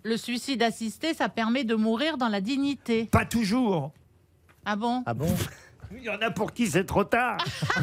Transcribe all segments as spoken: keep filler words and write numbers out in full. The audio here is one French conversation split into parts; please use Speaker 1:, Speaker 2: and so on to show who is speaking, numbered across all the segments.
Speaker 1: le suicide assisté, ça permet de mourir dans la dignité.
Speaker 2: Pas toujours.
Speaker 1: Ah bon?
Speaker 3: Ah bon?
Speaker 2: Il y en a pour qui c'est trop tard.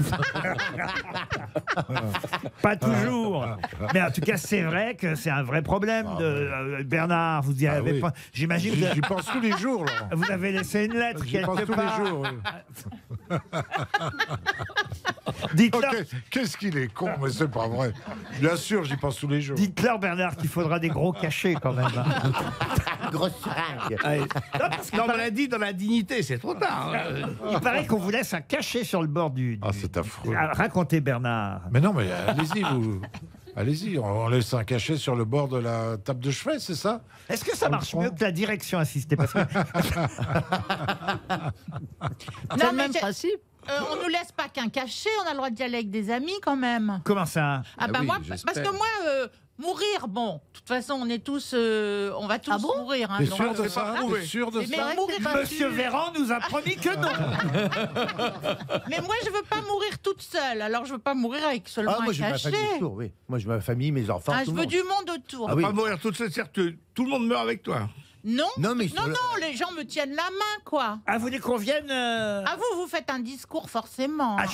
Speaker 2: Pas toujours. Mais en tout cas, c'est vrai que c'est un vrai problème.
Speaker 4: Ah,
Speaker 2: de, euh, Bernard, vous y
Speaker 4: Ah,
Speaker 2: avez
Speaker 4: oui.
Speaker 2: pas. J'imagine
Speaker 4: J'y
Speaker 2: que
Speaker 4: j'y pense tous les jours, là.
Speaker 2: vous avez laissé une lettre
Speaker 4: J'y pense
Speaker 2: quelque
Speaker 4: tous
Speaker 2: part.
Speaker 4: les jours. Oui.
Speaker 2: Dites-leur,
Speaker 4: Ok, qu'est-ce qu'il est con, mais c'est pas vrai. Bien sûr, j'y pense tous les jours.
Speaker 2: dites-leur, Bernard, qu'il faudra des gros cachets quand même.
Speaker 3: Grosse seringue.
Speaker 2: Allez. Non, parce qu'il
Speaker 5: Non, mais
Speaker 2: paraît-
Speaker 5: elle a dit dans la dignité, c'est trop tard. hein.
Speaker 2: il paraît qu'on vous laisse un cachet sur le bord du.
Speaker 4: Ah,
Speaker 2: du-
Speaker 4: c'est affreux.
Speaker 2: Ah, racontez, Bernard.
Speaker 4: Mais non, mais allez-y, vous. Allez-y, on on laisse un cachet sur le bord de la table de chevet, c'est ça?
Speaker 2: Est-ce que ça marche mieux que la direction assistée? Parce que
Speaker 1: Non,
Speaker 6: C'est le
Speaker 1: mais
Speaker 6: même
Speaker 1: j'ai-
Speaker 6: principe.
Speaker 1: euh, on nous laisse pas qu'un cachet, on a le droit d'y aller avec des amis quand même.
Speaker 2: comment ça?
Speaker 1: Ah bah
Speaker 5: oui,
Speaker 1: moi,
Speaker 5: j'espère.
Speaker 1: parce que moi, euh, mourir, bon, de toute façon, on est tous, euh, on va tous
Speaker 6: Ah bon
Speaker 1: mourir. hein,
Speaker 4: T'es
Speaker 1: donc,
Speaker 4: sûr de
Speaker 1: euh,
Speaker 4: ça?
Speaker 1: voilà.
Speaker 4: T'es sûr de
Speaker 1: Mais
Speaker 4: ça?
Speaker 1: mourir,
Speaker 2: Monsieur Véran nous a promis que non.
Speaker 1: mais moi, je veux pas mourir toute seule. Alors, je veux pas mourir avec seulement
Speaker 3: Ah, moi,
Speaker 1: un
Speaker 3: j'ai ma
Speaker 1: cachet.
Speaker 3: famille autour, oui. Moi, j'ai ma famille, mes enfants,
Speaker 1: Ah,
Speaker 3: tout
Speaker 1: je
Speaker 3: le
Speaker 1: veux
Speaker 3: monde.
Speaker 1: du monde autour.
Speaker 3: Ah oui.
Speaker 5: Pas mourir toute seule, certes, tout le monde meurt avec toi.
Speaker 1: Non,
Speaker 3: Non, mais
Speaker 1: non,
Speaker 3: sur le-
Speaker 1: non, les gens me tiennent la main, quoi.
Speaker 2: Ah, vous voulez qu'on vienne euh,
Speaker 1: Ah, vous, vous faites un discours, forcément.
Speaker 2: Ah,
Speaker 1: Ah,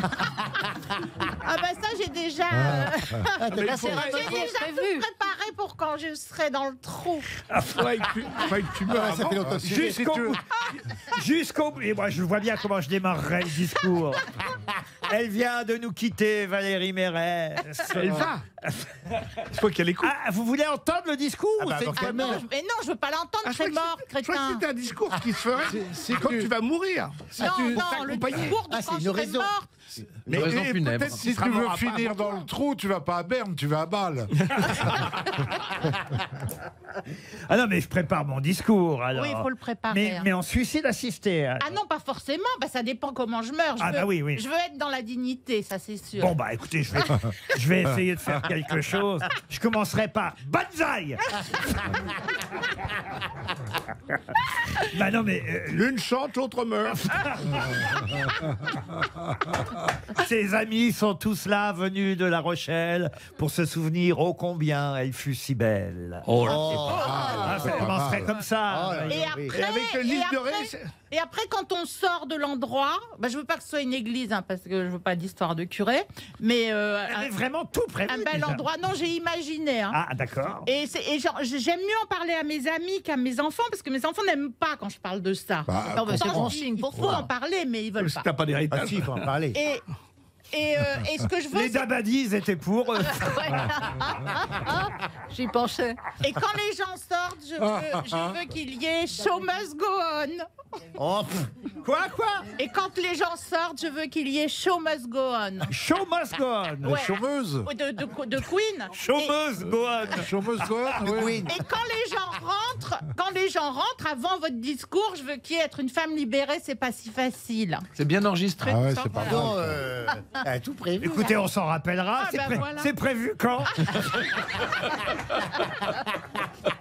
Speaker 1: bah ça, j'ai déjà...
Speaker 3: Ah,
Speaker 1: euh,
Speaker 3: t'as
Speaker 6: La
Speaker 3: pas-
Speaker 1: J'ai
Speaker 6: cérémonie est
Speaker 1: déjà tout
Speaker 6: prévue.
Speaker 1: préparé pour quand je serai dans le trou.
Speaker 5: Faudrait que tu, faudrait que tu meurs
Speaker 3: Ah, ça
Speaker 5: avant.
Speaker 3: fait longtemps que
Speaker 4: Si-
Speaker 3: j'ai-
Speaker 4: si
Speaker 2: Jusqu'au
Speaker 4: tu veux-
Speaker 2: bout. Jusqu'au bout. Et moi, je vois bien comment je démarrerai le discours. Elle vient de nous quitter, Valérie Mérès.
Speaker 5: Elle va. Il faut qu'elle écoute.
Speaker 2: Ah, vous voulez entendre le discours
Speaker 3: Ah
Speaker 2: ou
Speaker 3: bah,
Speaker 2: c'est-
Speaker 3: avant
Speaker 1: Ah
Speaker 3: qu'elle
Speaker 1: non,
Speaker 3: meure.
Speaker 1: je- mais non, je veux pas l'entendre,
Speaker 5: Ah, je
Speaker 1: c'est
Speaker 5: crois que
Speaker 1: mort,
Speaker 5: c'est- je crois que
Speaker 1: crétin.
Speaker 5: c'était un discours qui se ferait
Speaker 4: c'est
Speaker 5: quand
Speaker 4: que-
Speaker 5: tu vas mourir. Si
Speaker 1: Non,
Speaker 5: tu-
Speaker 1: non,
Speaker 5: pour
Speaker 1: le
Speaker 5: t'accompagner.
Speaker 1: discours de
Speaker 3: Ah, c'est
Speaker 1: quand
Speaker 3: une
Speaker 1: je serai
Speaker 3: raison.
Speaker 1: morte.
Speaker 4: Mais
Speaker 5: raison
Speaker 4: et
Speaker 5: funèbre.
Speaker 4: peut-être si
Speaker 5: Il sera
Speaker 4: tu
Speaker 5: mort
Speaker 4: veux
Speaker 5: après,
Speaker 4: finir
Speaker 5: avant
Speaker 4: dans
Speaker 5: toi.
Speaker 4: le trou, tu vas pas à Berne, tu vas à Bâle.
Speaker 2: Ah non, mais je prépare mon discours, alors.
Speaker 1: Oui, il faut le préparer.
Speaker 2: Mais,
Speaker 1: hein.
Speaker 2: mais en suicide assisté. hein.
Speaker 1: Ah non, pas forcément, bah, ça dépend comment je meurs. Je
Speaker 2: Ah
Speaker 1: veux,
Speaker 2: bah oui, oui.
Speaker 1: Je veux être dans la dignité, ça c'est sûr.
Speaker 2: Bon, bah écoutez, je vais, je vais essayer de faire quelque chose. Je commencerai par Banzai. Bah non, mais euh,
Speaker 5: L'une chante, l'autre meurt.
Speaker 2: ses amis sont tous là, venus de La Rochelle, pour se souvenir ô combien elle fut si belle.
Speaker 5: Oh là.
Speaker 2: Ah, ça
Speaker 4: pas
Speaker 2: commencerait
Speaker 4: mal.
Speaker 2: comme ça.
Speaker 3: Oh là
Speaker 1: Et
Speaker 3: là,
Speaker 1: après,
Speaker 3: oui.
Speaker 5: Et avec le
Speaker 1: et
Speaker 5: livre de
Speaker 1: après-
Speaker 5: Ré, c'est-
Speaker 1: et après, quand on sort de l'endroit, bah, je veux pas que ce soit une église, hein, parce que je veux pas d'histoire de curé, mais euh,
Speaker 2: Elle est
Speaker 1: un,
Speaker 2: vraiment tout prévu.
Speaker 1: un bel
Speaker 2: déjà.
Speaker 1: endroit. Non, j'ai imaginé. Hein.
Speaker 2: Ah, d'accord.
Speaker 1: Et, c'est- et genre, j'aime mieux en parler à mes amis qu'à mes enfants, parce que mes enfants n'aiment pas quand je parle de ça.
Speaker 4: Bah,
Speaker 6: Non, mais c'est
Speaker 1: Pourtant,
Speaker 6: bon
Speaker 1: je dis,
Speaker 6: signe
Speaker 1: il
Speaker 6: pour
Speaker 1: faut
Speaker 6: toi.
Speaker 1: en parler, mais ils veulent
Speaker 5: Si
Speaker 1: pas.
Speaker 5: t'as pas
Speaker 3: Ah
Speaker 5: d'héritage.
Speaker 3: si, il faut en parler.
Speaker 1: Et, et, euh, et ce que je veux,
Speaker 2: Les
Speaker 1: c'est-
Speaker 2: Dabadis étaient pour. euh,
Speaker 6: J'y pensais.
Speaker 1: et quand les gens sortent, je veux, je veux qu'il y ait show must go on.
Speaker 3: Oh, pff,
Speaker 2: Quoi, quoi?
Speaker 1: Et quand les gens sortent, je veux qu'il y ait show must go on.
Speaker 2: Show must go on.
Speaker 1: Ouais.
Speaker 4: Chômeuse.
Speaker 1: De, de, de Queen.
Speaker 2: Chômeuse go on.
Speaker 4: Chômeuse quoi?
Speaker 3: le
Speaker 4: Oui.
Speaker 3: Queen.
Speaker 1: Et quand les gens rentrent, quand les gens rentrent avant votre discours, je veux qu'il y ait être une femme libérée, c'est pas si facile.
Speaker 5: C'est bien enregistré.
Speaker 4: Ah ouais,
Speaker 5: tout ça
Speaker 4: c'est pas
Speaker 3: Non,
Speaker 4: mal.
Speaker 3: euh, elle a tout prévu.
Speaker 2: Écoutez, on s'en rappellera.
Speaker 1: Ah,
Speaker 2: c'est
Speaker 1: bah
Speaker 2: pré-
Speaker 1: voilà.
Speaker 2: c'est prévu quand?